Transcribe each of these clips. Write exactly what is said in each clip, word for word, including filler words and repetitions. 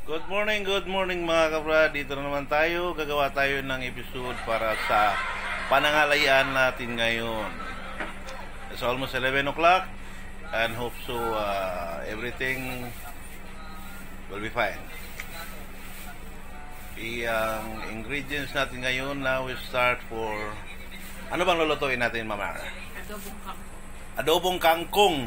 Good morning, good morning mga kabrad. Dito na naman tayo. Gagawa tayo ng episode para sa panangalayan natin ngayon. It's almost eleven o'clock and hope so uh, everything will be fine. Ang ingredients natin ngayon, now we start for... Ano bang lulutuin natin, Mama? Adobong kangkong. Adobong kangkong.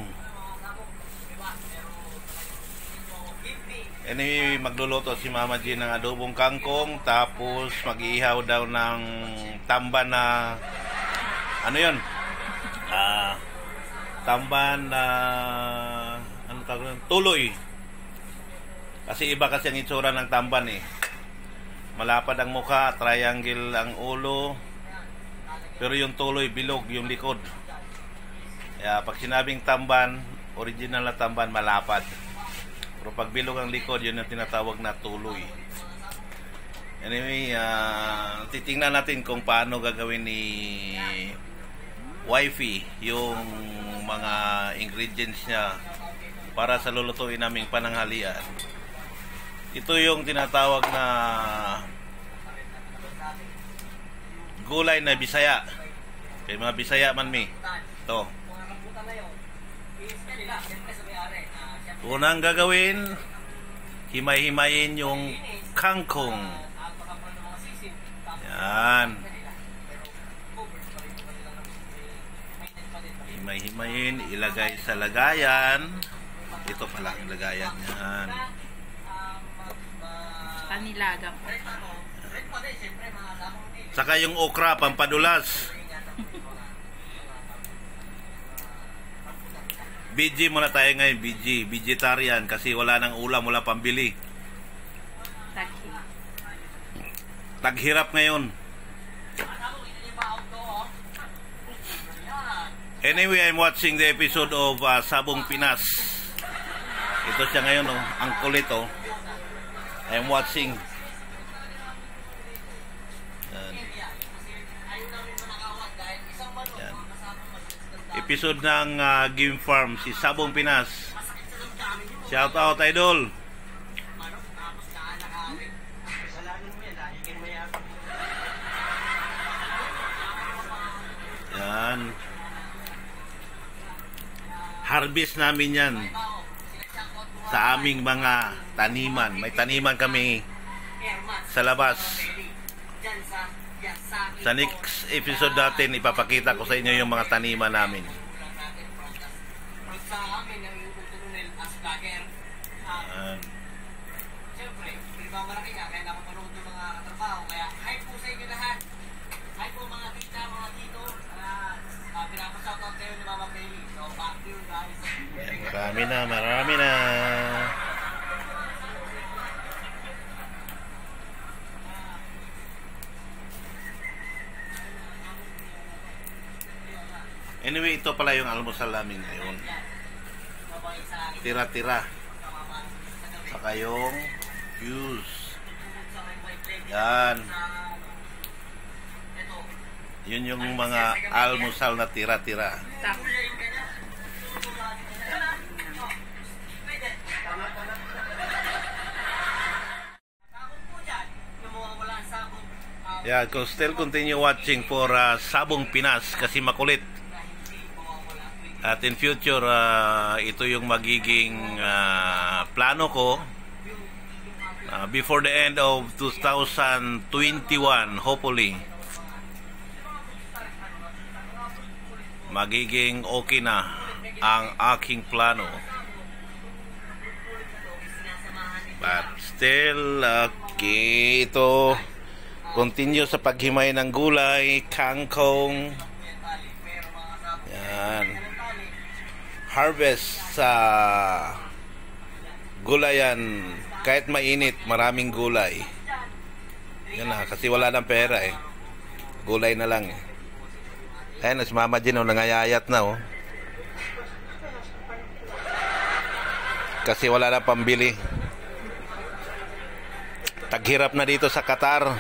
Anyway, magluluto si Mama Jean ng adobong kangkong, tapos mag-iihaw daw ng tamban na ano yun? Ah, tamban na ano tawag yun? Tuloy. Kasi iba kasi ang itsura ng tamban eh. Malapad ang mukha, triangle ang ulo, pero yung tuloy bilog yung likod. Kaya pag sinabing tamban, original na tamban malapad. Pero pag bilog ang likod, yun ang tinatawag na tuloy. Anyway, uh, titingnan natin kung paano gagawin ni wifey yung mga ingredients niya para sa lulutuin naming pananghalian. Ito yung tinatawag na gulay na Bisaya. Kaya mga Bisaya man mi. Ito. Unang gagawin, himay-himayin yung kangkong. Yan. Himay-himayin, ilagay sa lagayan. Ito pala ang lagayan. Yan. Panilaga po. Saka yung okra, pampadulas. B G muna tayo ngayon, B G, vegetarian kasi wala nang ulam, wala pambili. Taghirap. Taghirap ngayon. Anyway, I'm watching the episode of uh, Sabong Pinas. Ito siya ngayon, oh, ang kulit, oh. I'm watching. Yan. Yan. Episode ng uh, Game Farm, si Sabong Pinas. Shout out, idol. Yan. Harvest namin yan sa aming mga taniman. May taniman kami sa labas. Sa next episode natin, ipapakita ko sa inyo yung mga taniman namin. Uh, Siyempre, malaki ka, kaya napapanood yung mga katrabaho. Kaya, hi po sa inyo lahat. Hi po mga tita, mga tito. Uh, pinapashoutout kayo ni Mama Bailey. So, back to you guys. Marami na, marami na. Anyway, ito pala yung almusal namin ngayon. Tira-tira. Saka yung juice. Yan. Yun yung mga almusal na tira-tira. Yeah, still continue watching for uh, Sabong Pinas kasi makulit. At in future, uh, ito yung magiging uh, plano ko uh, before the end of two thousand twenty-one, hopefully. Magiging okay na ang aking plano. But still, okay, ito continue sa paghimay ng gulay, kangkong. Yan. Harvest sa gulayan. Kahit mainit, maraming gulay. Yan na, kasi wala nang pera eh. Gulay na lang eh. Ayan, si Mama Jean, oh, nangayayat na oh. Kasi wala na pambili. Taghirap na dito sa Qatar.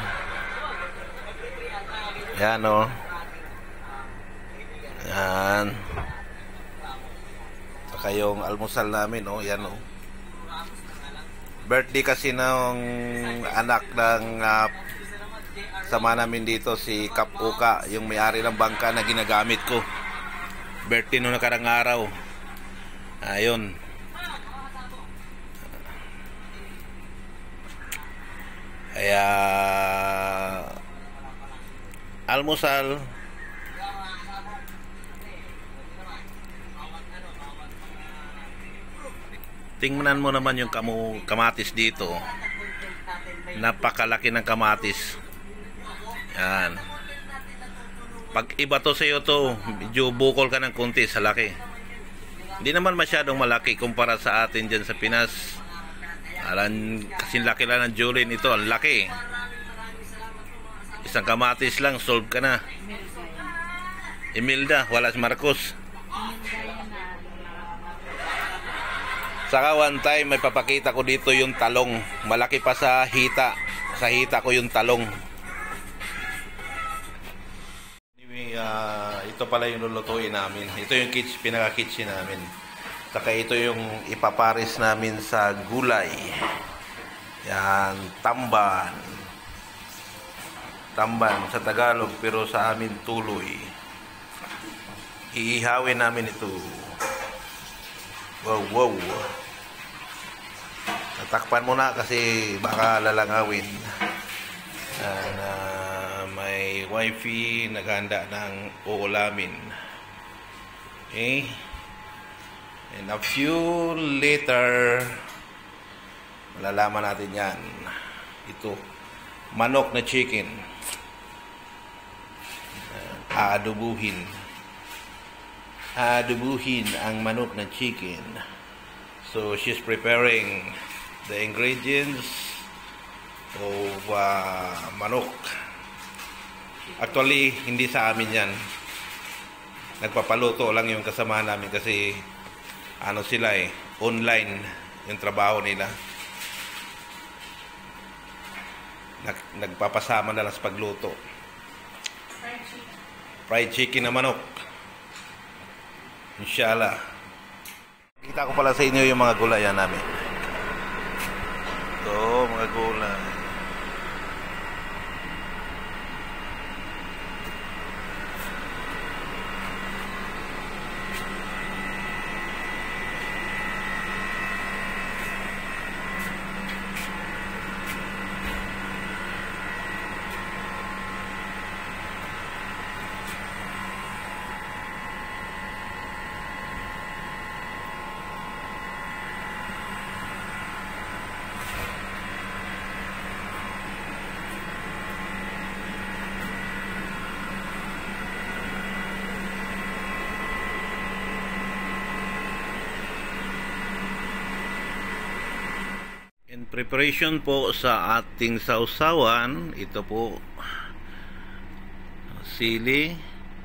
Yan oh. Yan. Saka yung almusal namin oh, yan oh. Birthday kasi ng anak ng uh, sama namin dito, si Kap Uka, yung may-ari ng bangka na ginagamit ko. Birthday noong nakarang araw. Ayun. Kaya almusal. Tingnan mo naman yung kamu, kamatis dito. Napakalaki ng kamatis. Yan. Pag iba to sa'yo to, medyo bukol ka ng konti sa laki. Hindi naman masyadong malaki kumpara sa atin dyan sa Pinas. Alam, kasing laki lang ng Julin ito. Ang laki. Isang kamatis lang, solve ka na. Imelda, wala si Marcos. Saka one time may papakita ko dito yung talong. Malaki pa sa hita. Sa hita ko yung talong. Anyway, uh, ito pala yung lulutuin namin. Ito yung kitchen, pinaka-kitchen namin. Saka ito yung ipaparis namin sa gulay. Yan, tamban. Tamban sa Tagalog, pero sa amin tuloy. Iihawin namin ito. Wow, wow. Natakpan mo na kasi baka lalangawin. And, uh, may wifey naghanda ng uulamin. Okay. And a few later, malalaman natin yan. Ito, manok na chicken. Uh, aadubuhin. Aadubuhin ang manok na chicken. So, she's preparing the ingredients of uh, manok. Actually, hindi sa amin yan. Nagpapaluto lang yung kasama namin kasi ano sila eh, online yung trabaho nila. Nag, nagpapasama na lang sa pagluto. Fried chicken. Fried chicken na manok. Inshallah. Kita ko pala sa inyo yung mga gulayan namin. Ito, mga gulay. In preparation po sa ating sausawan, ito po sili,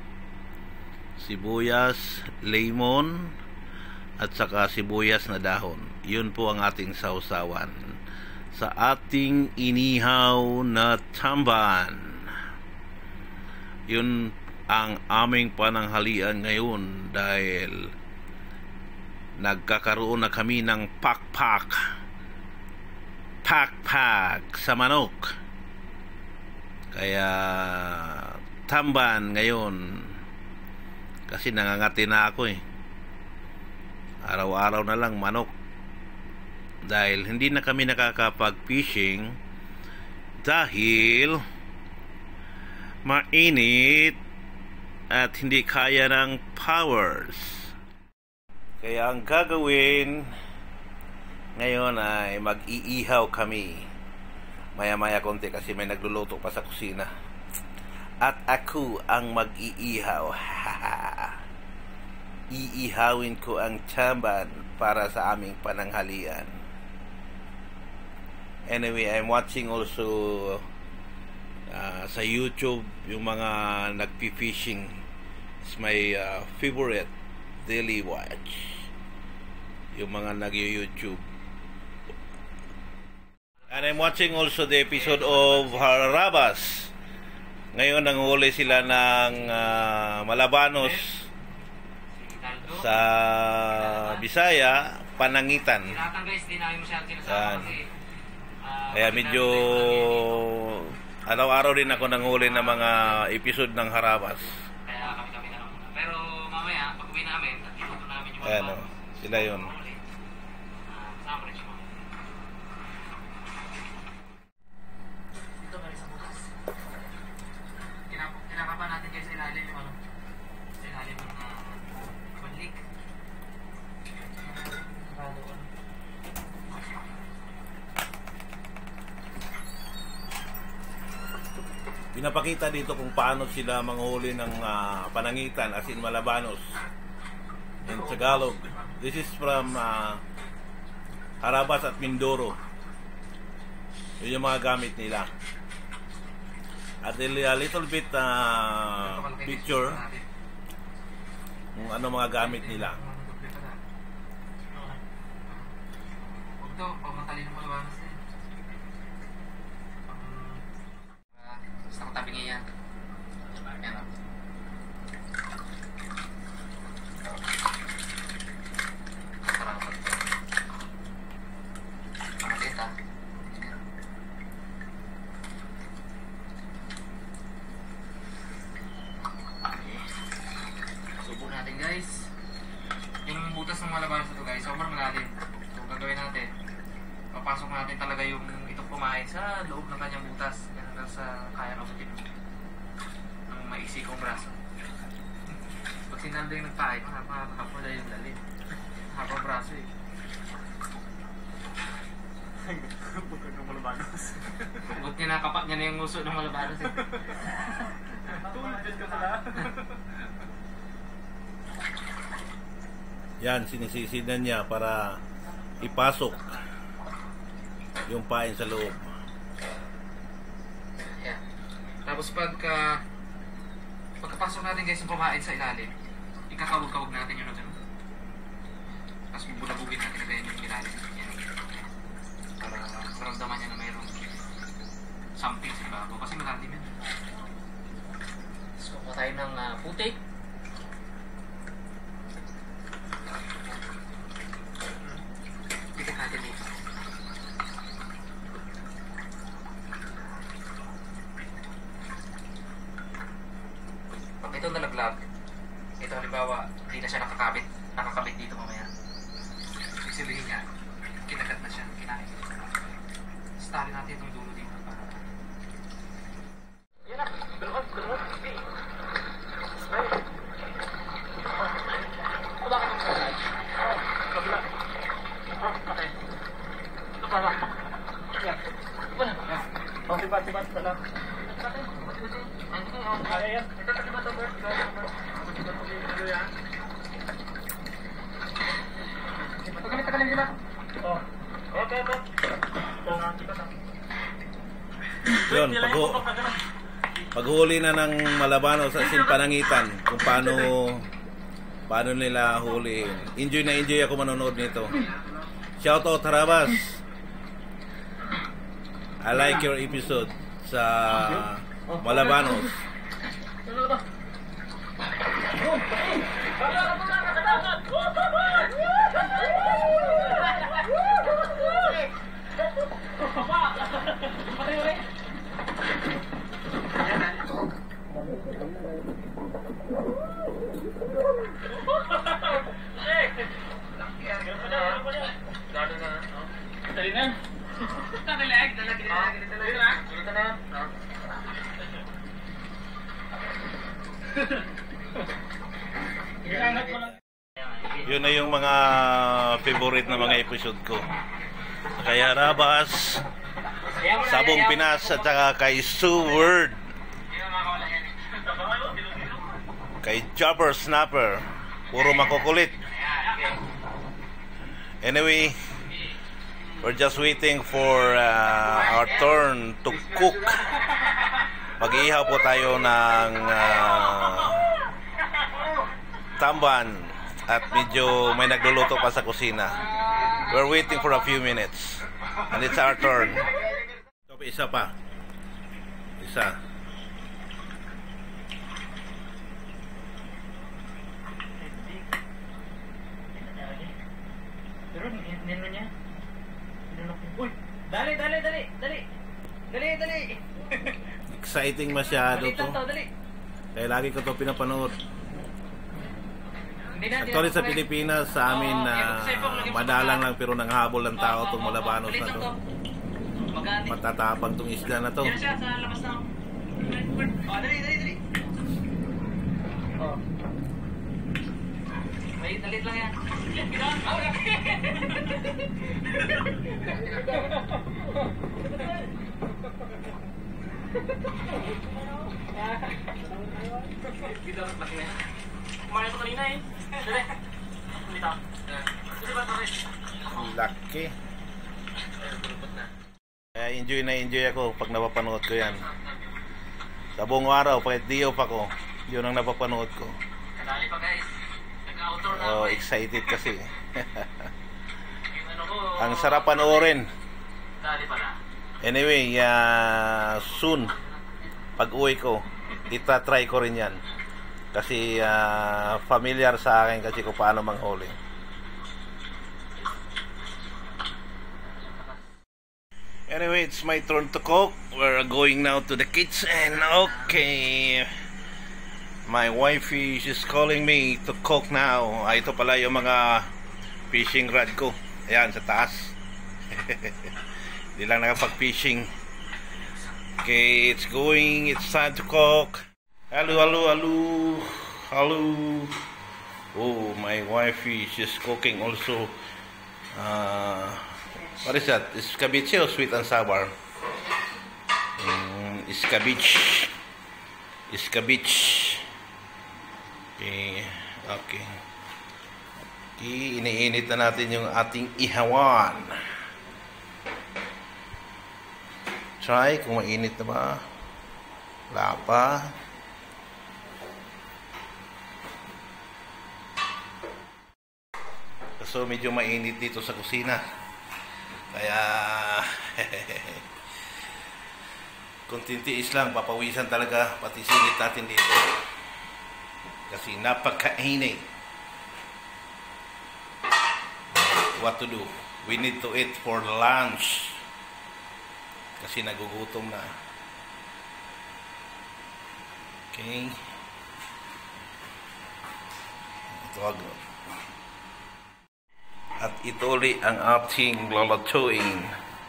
sibuyas, lemon at saka sibuyas na dahon. Yun po ang ating sausawan sa ating inihaw na tamban. Yun ang aming pananghalian ngayon dahil nagkakaroon na kami ng pakpak pakpak sa manok. Kaya tamban ngayon kasi nangangati na ako eh. Araw-araw na lang manok dahil hindi na kami nakakapag-fishing dahil mainit at hindi kaya ng powers. Kaya ang gagawin ngayon ay mag-iihaw kami maya-maya konti kasi may nagluluto pa sa kusina. At ako ang mag-iihaw. Iihawin ko ang tamban para sa aming pananghalian. Anyway, I'm watching also uh, sa YouTube yung mga nagpi-fishing. It's my uh, favorite daily watch. Yung mga nag-YouTube. And I'm watching also the episode of Harabas. Ngayon nanghuli sila ng uh, Malabanos sa Bisaya, Panangitan. Tinatang guys, di namin masyadong sinasabi Yan. kasi Ah, Kaya medyo araw-araw din ako nanghuli ng mga episode ng Harabas. Kaya kami-kami na lang muna. Pero mamaya, pag uwi namin, at iluto namin yung mga Ayan o, bago. sila yun. Ah, kasama rin siya mga. Dito kami sa bukas. Kinap- Kinakapan natin kayo sa ilalim yung ano. Sa ilalim ng uh, manlik. Bago ano. Pinapakita dito kung paano sila manghuli ng ah, panangitan, as in Malabanos in Tagalog. This is from ah, Harabas at Mindoro. Yun yung mga gamit nila. At a li- a little bit ah, picture kung ano mga gamit nila. Huwag to, pag matalino mo labanas na yun. Ah, Basta kong tabi ngayon. Yan o. Sarap. Pamalit ah. Subo natin guys. Yung butas ng malabanas ito guys, sobrang malalim. So gagawin natin, papasok natin talaga yung itong pumain sa loob ng kanyang butas. Hanggang sa kaya ng utin ng maiksi kong braso. Pag sinaldo yung nagpain, makakapula yung lalim. Habang braso eh. Bukod ng malabanas. Bukod niya nakapak niya na yung uso ng malabanas eh. Tulad ka pala. Yan, sinisisidan niya para ipasok yung pain sa loob. Yan. Tapos pagka pagkapasok natin guys yung pumain sa ilalim, ikakawag-kawag natin yung ano. Tapos bubulabugin natin agad yung ilalim. Yan. Para maramdaman niya na mayroong something sa ibabaw. Kasi malalim yan. Tapos kukuha tayo ng uh, putik. Pitik natin dito. Pag ito nalaglag, ito halimbawa, hindi na siya nakakabit, nakakabit dito mamaya. Sisilihin niya, kinagat na siya, kinain. Stali natin itong dulo dito para... Yan na! Dalawag! Dalawag! Hey! Ay! Ito bakit ang kasal? Oo, kabila. Oh, okay. Ito para. Yan. Wala. Oh, tiba, tiba, tiba lang. Ay, yan. Ito, tiba, tiba, tiba. Pagkalit, pagkalit, diba? Oh. Okay, okay. Yun, pag paghuli na ng Malabanos sa sin panangitan, kung paano paano nila huliin. Enjoy na enjoy ako manonood nito. Shout out Harabas. I like your episode sa Malabanos. Yun na yung mga favorite na mga episode ko. Kay Harabas, Sabong Pinas, at saka kay Sue Word, kay Jobber Snapper, puro makukulit. Anyway, we're just waiting for uh, our turn to cook. Mag-iihaw po tayo ng uh, tamban at medyo may nagluluto pa sa kusina. We're waiting for a few minutes and it's our turn. So, isa pa. Isa. Pero nino niya. Nino ko. Uy. Dali, dali, dali, dali. Dali, dali. Exciting masyado Dali to. lang to, dali. Kaya lagi ko to pinapanood. Hindi na, Actually sa Pilipinas, sa amin na madalang lang pero nanghabol ng tao itong Malabanos na to. Matatapang tong isla na to. Diyan siya sa labas ng... Oh, dali, dali, dali. Oh. May dalit lang yan. Ginawa. Oh, Ginawa laki na yan. Kumain ko kanina eh. Dali. Dito. Dito ba ito? Laki. Kaya enjoy na enjoy ako pag napapanood ko yan. Sa buong araw, pag di off ako, yun ang napapanood ko. Dali pa guys. Nag-outdoor na Oh, ako eh. excited kasi. Yung ano ko... Ang sarap panoorin. Dali pala. Anyway, uh, soon, pag uwi ko, itatry ko rin yan. Kasi uh, familiar sa akin kasi kung paano manghuli. Anyway, it's my turn to cook. We're going now to the kitchen. Okay. My wifey, she's calling me to cook now. Ah, ito pala yung mga fishing rod ko. Ayan, sa taas. Hindi lang nakapag-fishing. Okay, it's going. It's time to cook. Hello, hello, hello. Hello. Oh, my wifey, she's cooking also. Uh, what is that? Escabeche or sweet and sour? Um, escabeche. Escabeche. Okay, okay. Okay, iniinit na natin yung ating ihawan. Try kung mainit na ba. Wala pa. So medyo mainit dito sa kusina. Kaya kontintiis lang, papawisan talaga pati singit natin dito. Kasi napakainit. What to do? We need to eat for lunch. Kasi nagugutom na. Okay. Ito agad. At ito ulit ang ating lalatuin.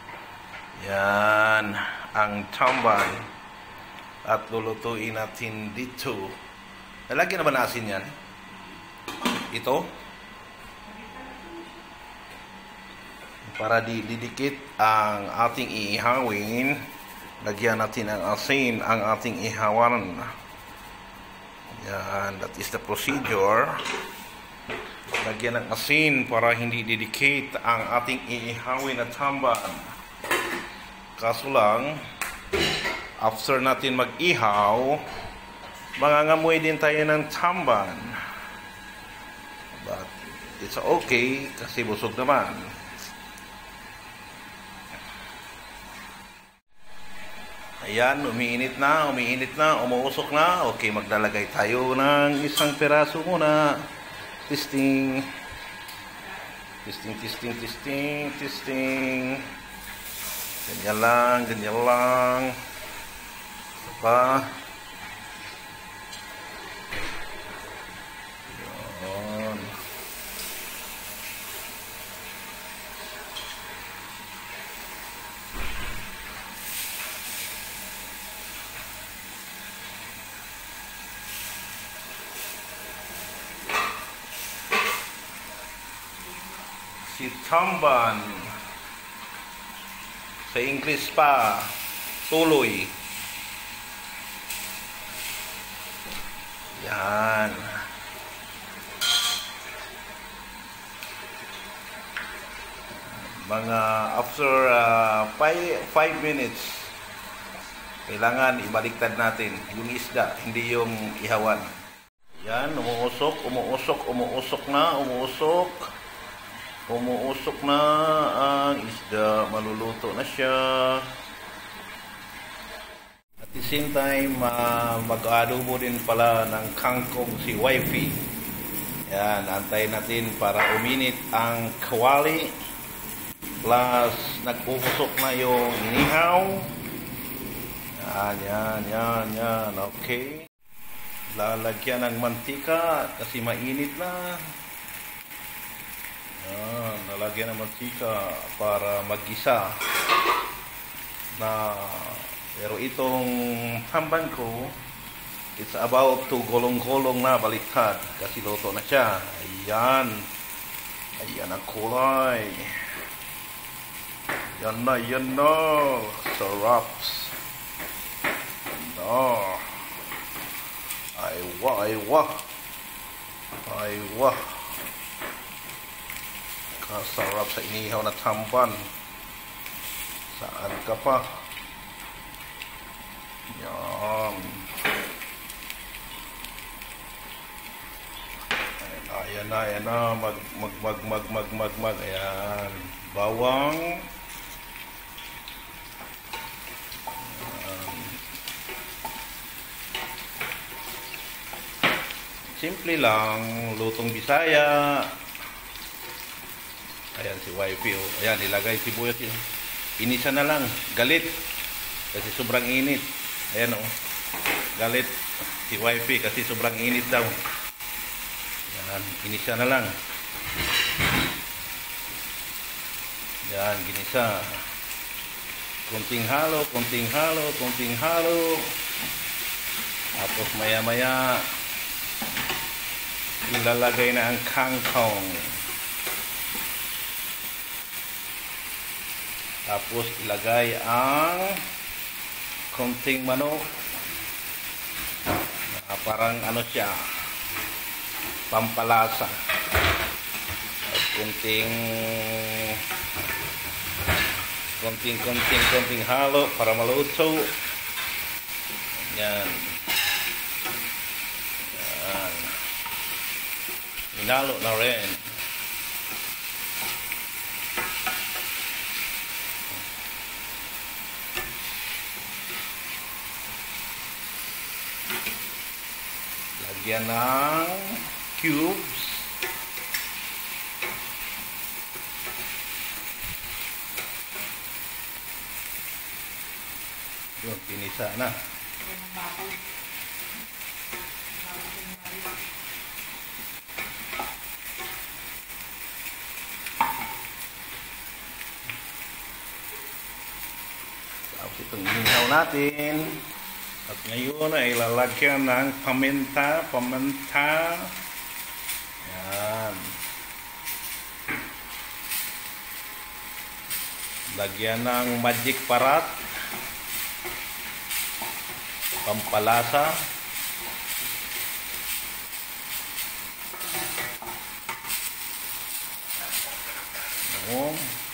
Yan ang tamban. At lulutuin natin dito. Nalagyan na ba na asin yan? Ito. Para di didikit ang ating iihawin, lagyan natin ang asin ang ating ihawan. Yan, that is the procedure. Lagyan ng asin para hindi didikit ang ating iihawin na tamban. Kaso lang, after natin mag-ihaw, mangangamoy din tayo ng tamban. But it's okay kasi busog naman. Ayan, umiinit na, umiinit na, umuusok na. Okay, maglalagay tayo ng isang peraso muna. Testing. Testing, testing, testing, testing. Ganyan lang, ganyan lang. Ito pa. Yun. Si tamban. Sa English pa, tuloy. Yan. Mga after uh, five minutes, kailangan ibaliktad natin yung isda, hindi yung ihawan. Yan, umuusok, umuusok, umuusok na, umuusok. Umuusok na ang isda, maluluto na siya. At the same time, uh, mag-adobo din pala ng kangkong si wifey. Yan, antayin natin para uminit ang kawali. plus nagpupusok na yung inihaw. Yan, yan, yan, yan. Okay. Lalagyan ng mantika kasi mainit na. Yan, lalagyan ng mantika para maggisa. Na, pero itong tamban ko, it's about to gulong-gulong na, baliktad. Kasi luto na siya. Ayan. Ayan ang kulay. Yan na, yan na. Sarap. No. Aywa, aywa. Aywa. Kasarap sa inihaw na tamban. Saan ka pa? Yan. Ayan na, ayan na. Mag, mag, mag, mag, mag, mag, mag. Ayan. Bawang. Ayan. Simple lang. Lutong Bisaya. Ayan si wifey. Oh. Ayan, ilagay sibuyas. Inisa na lang. Galit. Kasi sobrang init. Ayan oh. Galit si wifey kasi sobrang init daw. Yan, ginisa na lang. Yan, ginisa. Kunting halo, kunting halo, kunting halo. Tapos maya-maya ilalagay na ang kangkong. Tapos ilagay ang kunting manok. Na parang ano siya, pampalasa. At kunting kunting kunting kunting halo para maluto. Yan. Yan. Hinalo na rin. Lagyan ng cubes. Yun, pinisa na. Tapos itong inihaw natin. At ngayon ay lalagyan ng paminta, paminta. Yan. Lagyan ng magic parat. Pampalasa. Ayan.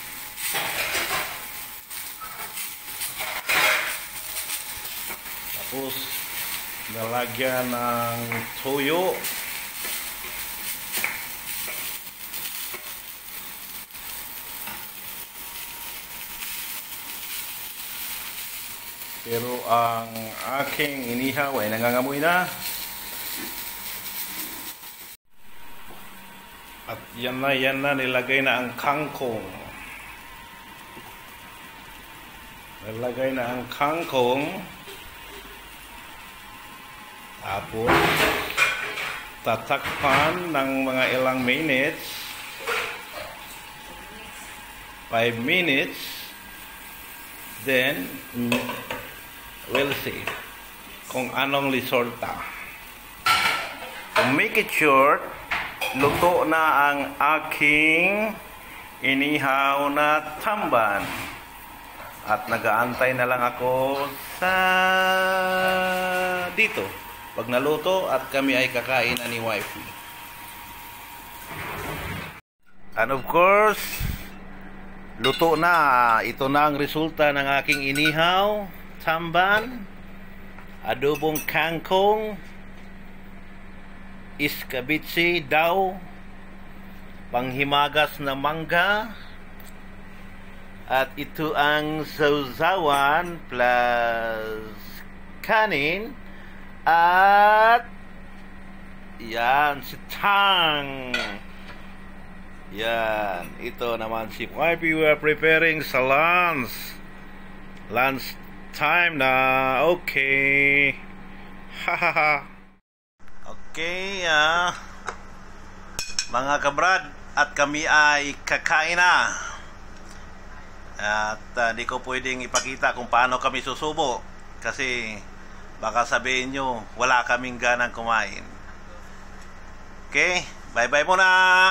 Tapos nalagyan ng toyo. Pero ang aking inihaw ay nangangamoy na. At yan na, yan na, nilagay na ang kangkong. Nilagay na ang kangkong. Tapos, tatakpan ng mga ilang minutes. five minutes. Then, we'll see kung anong resulta. To make it short, luto na ang aking inihaw na tamban. At nagaantay na lang ako sa dito. Pag naluto at kami ay kakain ni wifey. And of course, luto na. Ito na ang resulta ng aking inihaw tamban, adobong kangkong, iskabitsi daw, panghimagas na mangga, at ito ang sausawan plus kanin, at yan si Tang. Yan, ito naman si Wifey. We are preparing sa lunch. Lunch time na. Okay. Hahaha. Okay, ah. Mga kabrad, at kami ay kakain na. At uh, di ko pwedeng ipakita kung paano kami susubo kasi baka sabihin nyo wala kaming ganang kumain. Okay, bye bye muna.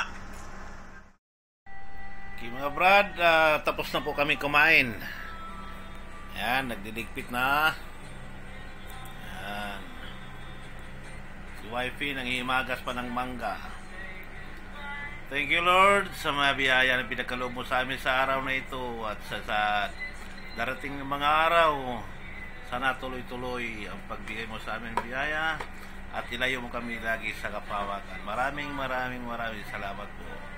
Okay mga brad, uh, tapos na po kami kumain. Ayan, nagdiligpit na. Ayan. Si Wifey nanghihimagas pa ng mangga. Thank you Lord sa mga biyaya na pinagkaloob mo sa amin sa araw na ito at sa, sa darating ng mga araw. Sana tuloy-tuloy ang pagbigay mo sa amin ng biyaya at ilayo mo kami lagi sa kapawakan. Maraming maraming maraming salamat po.